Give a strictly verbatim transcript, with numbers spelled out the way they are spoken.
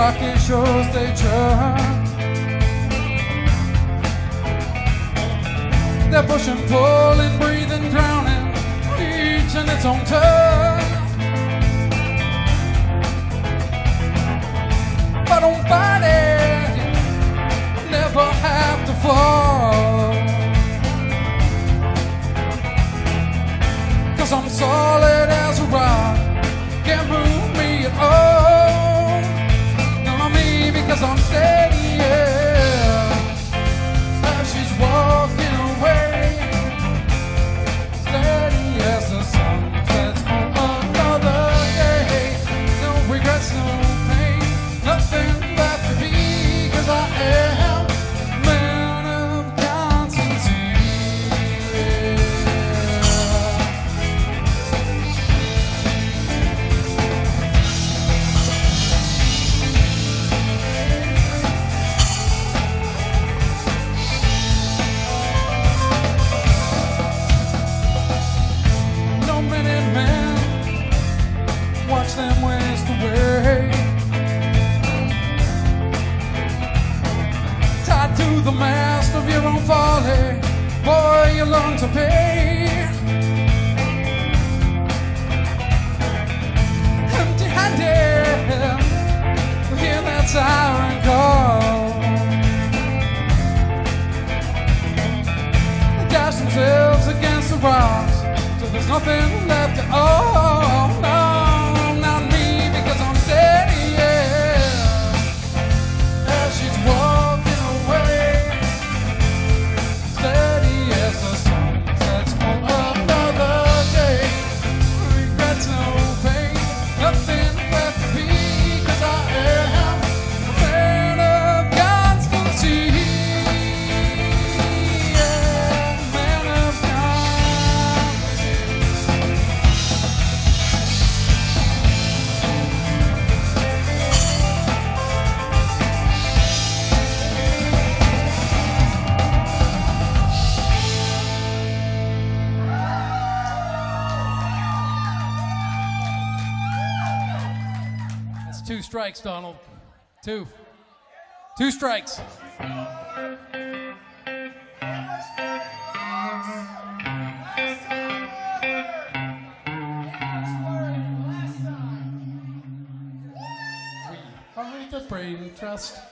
rocky shores they churn. They're pushing, pulling, breathing, drowning, each in its own turn. But don't fight it, never have to fall. 'Cause I'm solid as a rock, can't move me at all. Not me, because I'm steady, yeah. As she's walking away, steady as the sun sets on another day. No regrets, no pain, nothing left to be, 'cause I am man of Constancy. Watch them waste away, tied to the mast of your own folly. Boy, you learn to pay. Empty-handed, hear that siren call. They dash themselves against the rocks till there's nothing left at all. No. Two strikes, Donald. Two. Two strikes. We are the Brain Trust.